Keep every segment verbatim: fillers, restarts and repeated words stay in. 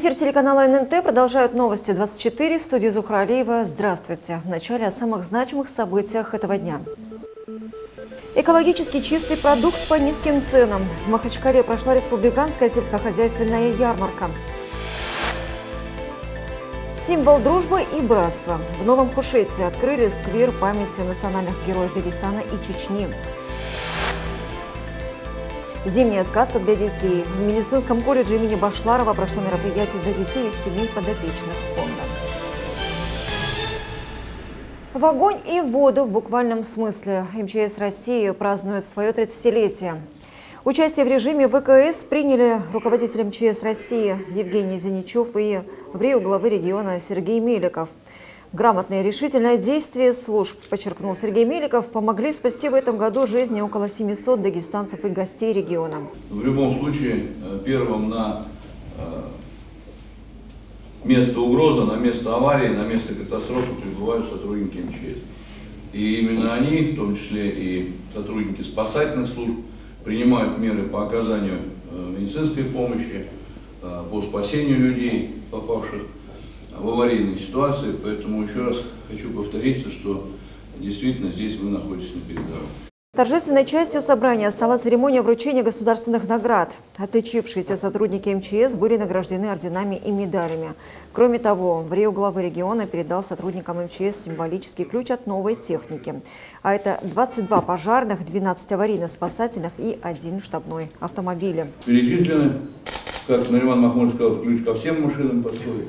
Эфир телеканала эн эн тэ продолжают новости двадцать четыре. В студии Зухра Алиева. Здравствуйте. В начале о самых значимых событиях этого дня. Экологически чистый продукт по низким ценам. В Махачкале прошла республиканская сельскохозяйственная ярмарка. Символ дружбы и братства. В Новом Хушете открыли сквер памяти национальных героев Дагестана и Чечни. Зимняя сказка для детей. В медицинском колледже имени Башларова прошло мероприятие для детей из семей подопечных фонда. В огонь и в воду в буквальном смысле. эм че эс России празднует свое тридцатилетие. Участие в режиме вэ ка эс приняли руководитель эм че эс России Евгений Зиничев и в Рио главы региона Сергей Меликов. Грамотное и решительное действие служб, подчеркнул Сергей Меликов, помогли спасти в этом году жизни около семисот дагестанцев и гостей региона. В любом случае, первым на место угрозы, на место аварии, на место катастрофы прибывают сотрудники эм че эс. И именно они, в том числе и сотрудники спасательных служб, принимают меры по оказанию медицинской помощи, по спасению людей, попавших в аварийной ситуации. Поэтому еще раз хочу повториться, что действительно здесь вы находитесь на передовой. Торжественной частью собрания стала церемония вручения государственных наград. Отличившиеся сотрудники эм че эс были награждены орденами и медалями. Кроме того, в Рио главы региона передал сотрудникам эм че эс символический ключ от новой техники. А это двадцать два пожарных, двенадцать аварийно-спасательных и один штабной автомобиль. Перечислены, как Нариман Махмуд сказал, ключ ко всем машинам подходит.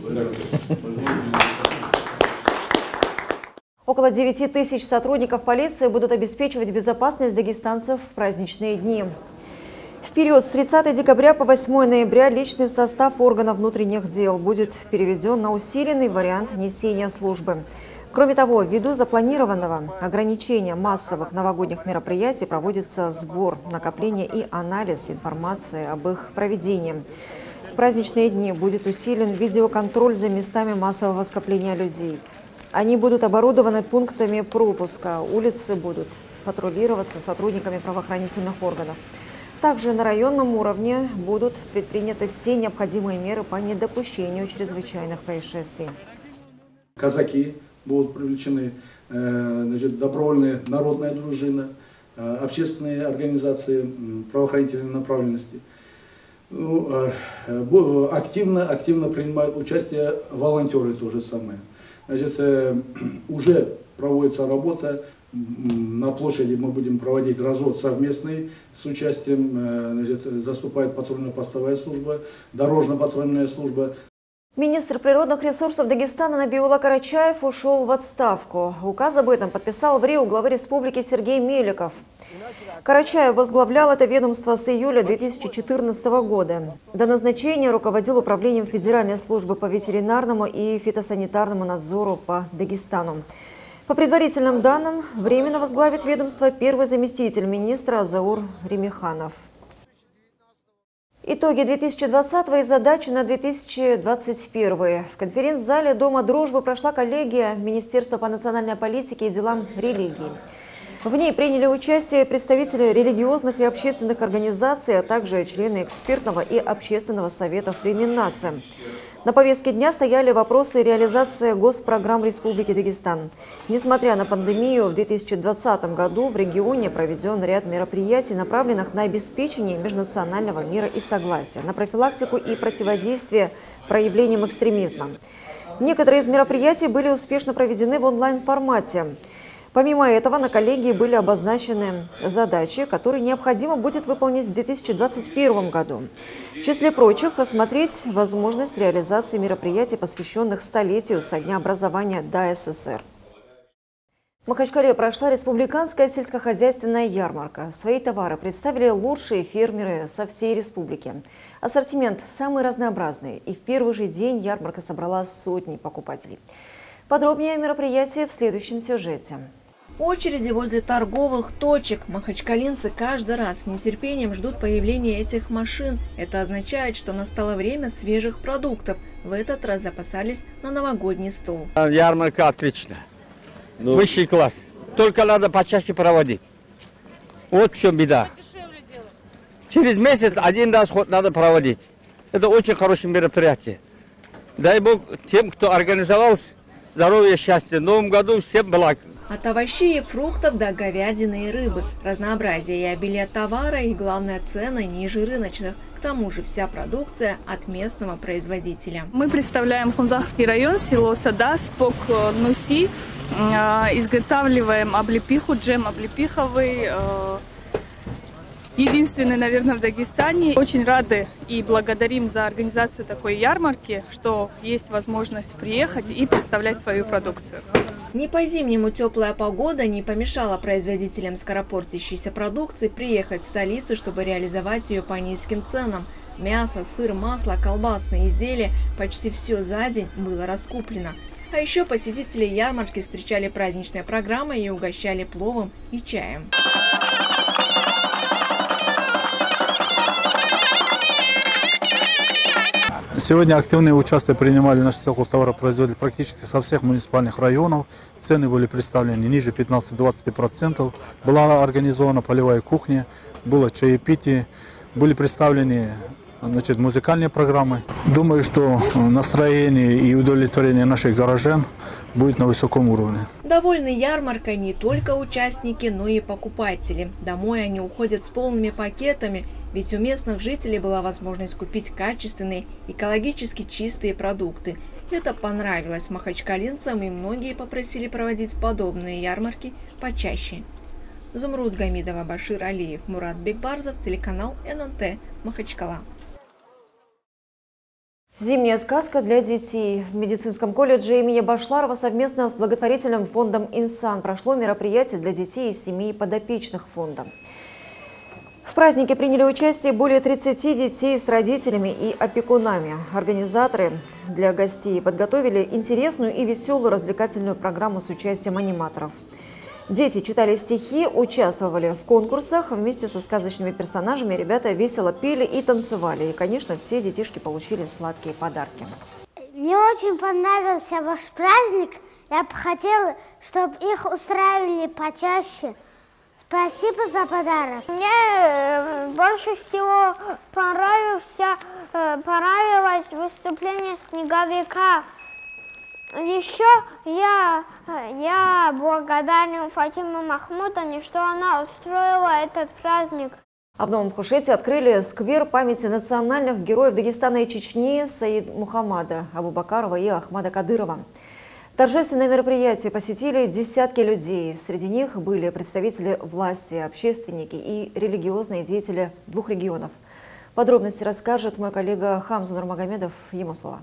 Около девяти тысяч сотрудников полиции будут обеспечивать безопасность дагестанцев в праздничные дни. В период с тридцатого декабря по восьмое ноября личный состав органов внутренних дел будет переведен на усиленный вариант несения службы. Кроме того, ввиду запланированного ограничения массовых новогодних мероприятий проводится сбор, накопление и анализ информации об их проведении. В праздничные дни будет усилен видеоконтроль за местами массового скопления людей. Они будут оборудованы пунктами пропуска, улицы будут патрулироваться сотрудниками правоохранительных органов. Также на районном уровне будут предприняты все необходимые меры по недопущению чрезвычайных происшествий. Казаки будут привлечены, значит, добровольная народная дружина, общественные организации правоохранительной направленности. Ну, активно, активно принимают участие волонтеры, то же самое. Значит, уже проводится работа, на площади мы будем проводить развод совместный с участием, значит, заступает патрульно-постовая служба, дорожно-патрульная служба. Министр природных ресурсов Дагестана Набиулла Карачаев ушел в отставку. Указ об этом подписал в Рио главы республики Сергей Меликов. Карачаев возглавлял это ведомство с июля две тысячи четырнадцатого года. До назначения руководил управлением Федеральной службы по ветеринарному и фитосанитарному надзору по Дагестану. По предварительным данным, временно возглавит ведомство первый заместитель министра Заур Ремиханов. Итоги две тысячи двадцатого и задачи на две тысячи двадцать первый. В конференц-зале Дома дружбы прошла коллегия Министерства по национальной политике и делам религии. В ней приняли участие представители религиозных и общественных организаций, а также члены экспертного и общественного советов племен нации. На повестке дня стояли вопросы реализации госпрограмм Республики Дагестан. Несмотря на пандемию, в две тысячи двадцатом году в регионе проведен ряд мероприятий, направленных на обеспечение межнационального мира и согласия, на профилактику и противодействие проявлениям экстремизма. Некоторые из мероприятий были успешно проведены в онлайн-формате. Помимо этого, на коллегии были обозначены задачи, которые необходимо будет выполнить в две тысячи двадцать первом году. В числе прочих, рассмотреть возможность реализации мероприятий, посвященных столетию со дня образования ДА эс эс эр. В Махачкале прошла республиканская сельскохозяйственная ярмарка. Свои товары представили лучшие фермеры со всей республики. Ассортимент самый разнообразный, и в первый же день ярмарка собрала сотни покупателей. Подробнее о мероприятии в следующем сюжете. Очереди возле торговых точек. Махачкалинцы каждый раз с нетерпением ждут появления этих машин. Это означает, что настало время свежих продуктов. В этот раз запасались на новогодний стол. Ярмарка отличная. Ну... Высший класс. Только надо почаще проводить. Вот в чем беда. Через месяц один раз ход надо проводить. Это очень хорошее мероприятие. Дай Бог тем, кто организовал, здоровья, счастья. В новом году всем благ. От овощей и фруктов до говядины и рыбы. Разнообразие и обилие товара и, главное, цены ниже рыночных. К тому же вся продукция от местного производителя. Мы представляем Хунзахский район, село Цадас, Пок Нуси. Изготавливаем облепиху, джем облепиховый. Единственный, наверное, в Дагестане. Очень рады и благодарим за организацию такой ярмарки, что есть возможность приехать и представлять свою продукцию. Не по-зимнему теплая погода не помешала производителям скоропортящейся продукции приехать в столицу, чтобы реализовать ее по низким ценам. Мясо, сыр, масло, колбасные изделия – почти все за день было раскуплено. А еще посетители ярмарки встречали праздничной программой и угощали пловом и чаем. Сегодня активное участие принимали наши сельхозтоваропроизводители практически со всех муниципальных районов. Цены были представлены ниже пятнадцати-двадцати процентов. Была организована полевая кухня, было чаепитие, были представлены, значит, музыкальные программы. Думаю, что настроение и удовлетворение наших горожан будет на высоком уровне. Довольны ярмаркой не только участники, но и покупатели. Домой они уходят с полными пакетами, ведь у местных жителей была возможность купить качественные, экологически чистые продукты. Это понравилось махачкалинцам, и многие попросили проводить подобные ярмарки почаще. Зумруд Гамидова, Башир Алиев, Мурат Бекбарзов, телеканал эн эн тэ, Махачкала. Зимняя сказка для детей. В медицинском колледже имени Башларова совместно с благотворительным фондом «Инсан» прошло мероприятие для детей из семей подопечных фонда. В празднике приняли участие более тридцати детей с родителями и опекунами. Организаторы для гостей подготовили интересную и веселую развлекательную программу с участием аниматоров. Дети читали стихи, участвовали в конкурсах. Вместе со сказочными персонажами ребята весело пели и танцевали. И, конечно, все детишки получили сладкие подарки. Мне очень понравился ваш праздник. Я бы хотела, чтобы их устраивали почаще. Спасибо за подарок. Мне больше всего понравился, понравилось выступление снеговика. Еще я, я благодарен Фатиме Махмудовне, что она устроила этот праздник. А в Новом Хушете открыли сквер памяти национальных героев Дагестана и Чечни Саид Мухаммада Абубакарова и Ахмада Кадырова. Торжественное мероприятие посетили десятки людей. Среди них были представители власти, общественники и религиозные деятели двух регионов. Подробности расскажет мой коллега Хамза Нурмагомедов. Ему слово.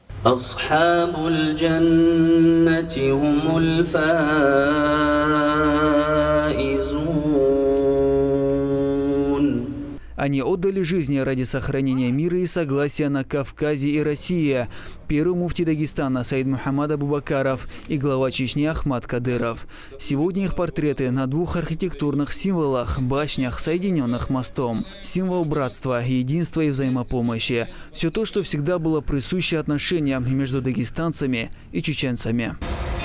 Они отдали жизни ради сохранения мира и согласия на Кавказе и России. Первый муфти Дагестана Саид Мухаммад Абубакаров и глава Чечни Ахмад Кадыров. Сегодня их портреты на двух архитектурных символах – башнях, соединенных мостом. Символ братства, единства и взаимопомощи. Все то, что всегда было присуще отношениям между дагестанцами и чеченцами.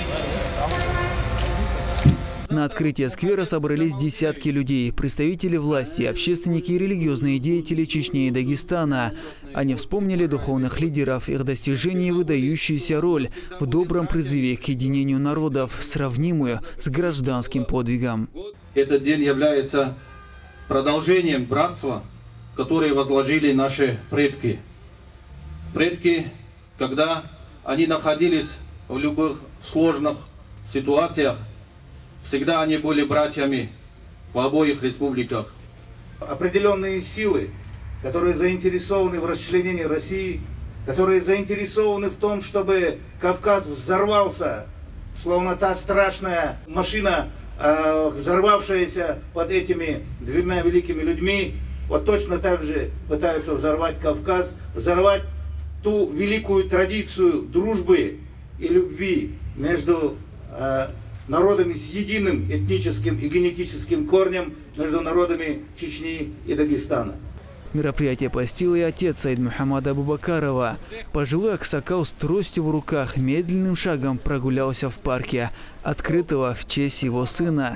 На открытие сквера собрались десятки людей, представители власти, общественники и религиозные деятели Чечни и Дагестана. Они вспомнили духовных лидеров, их достижения и выдающуюся роль в добром призыве к единению народов, сравнимую с гражданским подвигом. Этот день является продолжением братства, которое возложили наши предки. Предки, когда они находились в любых сложных ситуациях, всегда они были братьями в обоих республиках. Определенные силы, которые заинтересованы в расчленении России, которые заинтересованы в том, чтобы Кавказ взорвался, словно та страшная машина, взорвавшаяся под этими двумя великими людьми, вот точно так же пытаются взорвать Кавказ, взорвать ту великую традицию дружбы и любви между народами с единым этническим и генетическим корнем, между народами Чечни и Дагестана. Мероприятие посетил и отец Саид Мухаммада Абубакарова. Пожилой аксакал с тростью в руках медленным шагом прогулялся в парке, открытого в честь его сына.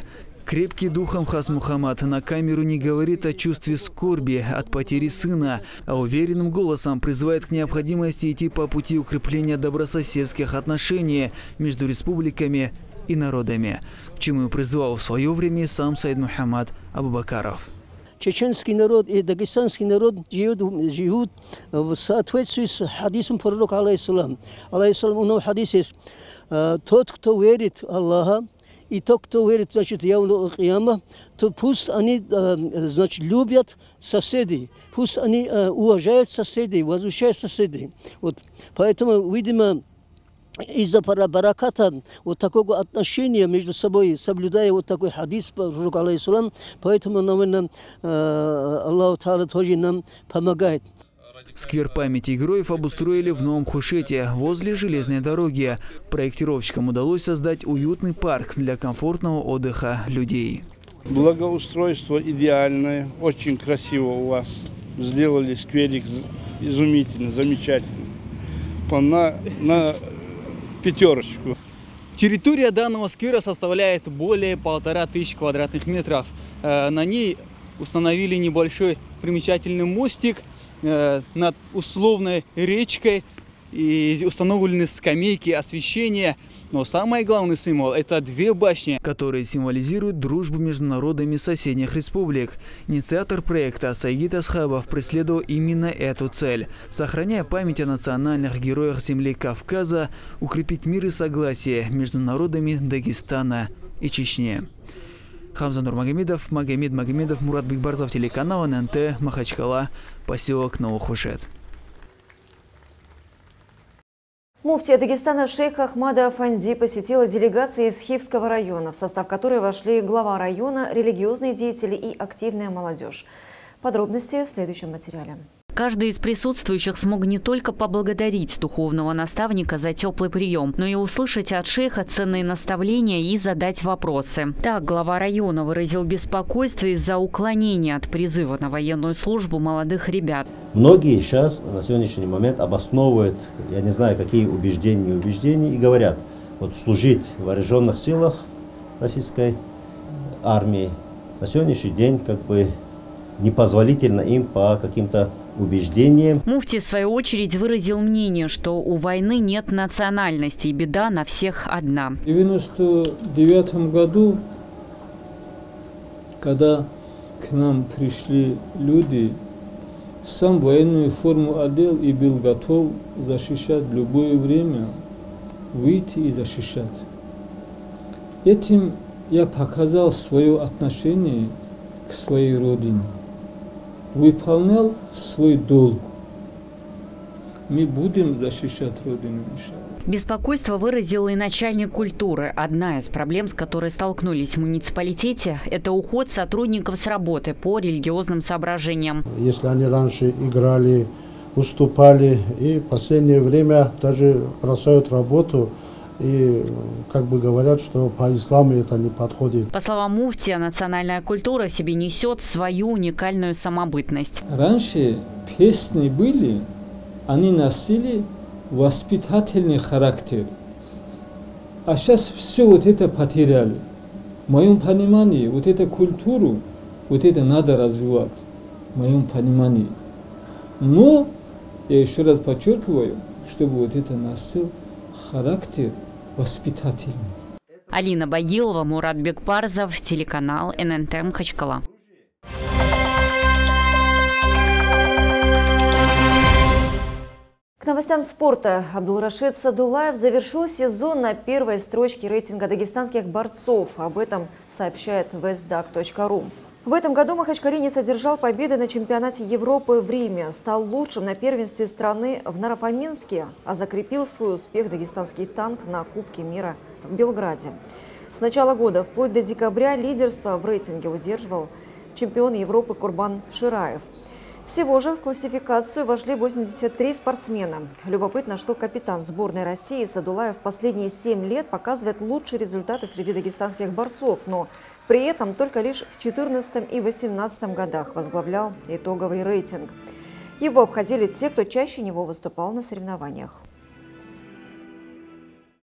Крепкий духом Хас Мухаммад на камеру не говорит о чувстве скорби от потери сына, а уверенным голосом призывает к необходимости идти по пути укрепления добрососедских отношений между республиками и народами, к чему призывал в свое время сам Саид Мухаммад Абубакаров. Чеченский народ и дагестанский народ живут, живут в соответствии с хадисом пророка, алейхиссалам. Алейхиссалам, у него хадис есть: тот, кто верит в Аллаха, и тот, кто верит, значит, в Яум аль-Кияма, то пусть они, значит, любят соседей, пусть они уважают соседей, возвышают соседей. Вот, поэтому, видимо, из-за бараката вот такого отношения между собой, соблюдая вот такой хадис пророка, алейхиссалам, поэтому, наверное, Аллах Та'аля тоже нам помогает. Сквер памяти героев обустроили в Новом Хушете, возле железной дороги. Проектировщикам удалось создать уютный парк для комфортного отдыха людей. Благоустройство идеальное, очень красиво у вас. Сделали скверик изумительно, замечательно. На, на пятерочку. Территория данного сквера составляет более полтора тысячи квадратных метров. На ней установили небольшой примечательный мостик над условной речкой, и установлены скамейки освещения. Но самый главный символ – это две башни, которые символизируют дружбу между народами соседних республик. Инициатор проекта Саид Асхабов преследовал именно эту цель – сохраняя память о национальных героях земли Кавказа, укрепить мир и согласие между народами Дагестана и Чечни. Хамза Нурмагомедов, Магомед Магомедов, Мурат Бекбарзов, телеканал эн эн тэ, Махачкала, поселок Новохушет. Муфтия Дагестана шейх Ахмада Афанди посетила делегация из Хивского района, в состав которой вошли глава района, религиозные деятели и активная молодежь. Подробности в следующем материале. Каждый из присутствующих смог не только поблагодарить духовного наставника за теплый прием, но и услышать от шейха ценные наставления и задать вопросы. Так, глава района выразил беспокойство из-за уклонения от призыва на военную службу молодых ребят. Многие сейчас на сегодняшний момент обосновывают, я не знаю, какие убеждения и убеждения, и говорят, вот служить в вооруженных силах российской армии на сегодняшний день как бы непозволительно им по каким-то убеждениям. Муфти, в свою очередь, выразил мнение, что у войны нет национальности, и беда на всех одна. В девяносто девятом году, когда к нам пришли люди, сам военную форму одел и был готов защищать в любое время, выйти и защищать. Этим я показал свое отношение к своей родине. Выполнял свой долг. Мы будем защищать Родину, иншаллах. Беспокойство выразил и начальник культуры. Одна из проблем, с которой столкнулись в муниципалитете, это уход сотрудников с работы по религиозным соображениям. Если они раньше играли, уступали, и в последнее время даже бросают работу, и как бы говорят, что по исламу это не подходит. По словам муфтия, национальная культура в себе несет свою уникальную самобытность. Раньше песни были, они носили воспитательный характер. А сейчас все вот это потеряли. В моем понимании, вот эту культуру, вот это надо развивать. В моем понимании. Но, я еще раз подчеркиваю, чтобы вот это носил характер воспитательный. Алина Багилова, Мурат Бекбарзов, телеканал эн эн тэ Махачкала. К новостям спорта. Абдулрашид Садулаев завершил сезон на первой строчке рейтинга дагестанских борцов. Об этом сообщает вестдаг точка ру. В этом году махачкалинец одержал победы на чемпионате Европы в Риме, стал лучшим на первенстве страны в Нарафаминске, а закрепил свой успех дагестанский танк на Кубке мира в Белграде. С начала года вплоть до декабря лидерство в рейтинге удерживал чемпион Европы Курбан Шираев. Всего же в классификацию вошли восемьдесят три спортсмена. Любопытно, что капитан сборной России Садулаев последние семь лет показывает лучшие результаты среди дагестанских борцов, но при этом только лишь в две тысячи четырнадцатом и две тысячи восемнадцатом годах возглавлял итоговый рейтинг. Его обходили те, кто чаще него выступал на соревнованиях.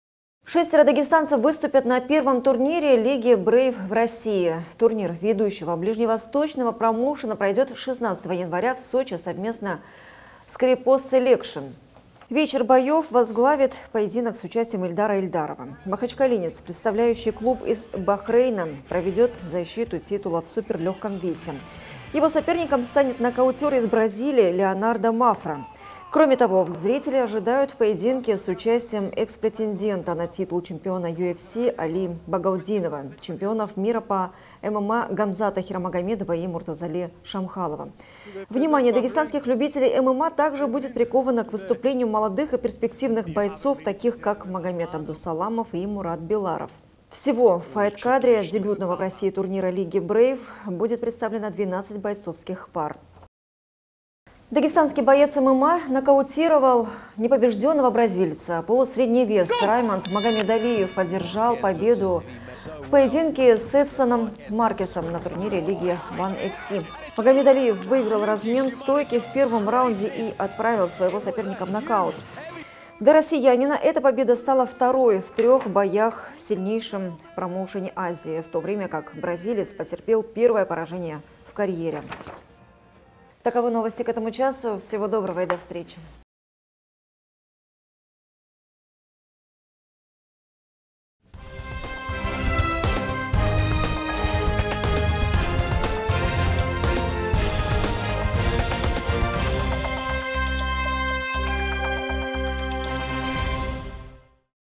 Шестеро дагестанцев выступят на первом турнире Лиги Брейв в России. Турнир ведущего ближневосточного промоушена пройдет шестнадцатого января в Сочи совместно с Крепост Селекшн. Вечер боев возглавит поединок с участием Ильдара Ильдарова. Махачкалинец, представляющий клуб из Бахрейна, проведет защиту титула в суперлегком весе. Его соперником станет нокаутер из Бразилии Леонардо Мафра. Кроме того, зрители ожидают поединки с участием экс-претендента на титул чемпиона ю эф си Али Багаудинова, чемпионов мира по эм эм а Гамзата Хирамагомедова и Муртазали Шамхалова. Внимание дагестанских любителей эм эм а также будет приковано к выступлению молодых и перспективных бойцов, таких как Магомед Абдусаламов и Мурат Беларов. Всего в файт-кадре дебютного в России турнира Лиги Брейв будет представлено двенадцать бойцовских пар. Дагестанский боец эм эм а нокаутировал непобежденного бразильца. Полусредний вес Раймонд Магомедалиев одержал победу в поединке с Эдсоном Маркесом на турнире Лиги One эф си. Магомедалиев выиграл размен стойки в первом раунде и отправил своего соперника в нокаут. Для россиянина эта победа стала второй в трех боях в сильнейшем промоушене Азии, в то время как бразилец потерпел первое поражение в карьере. Таковы новости к этому часу. Всего доброго и до встречи.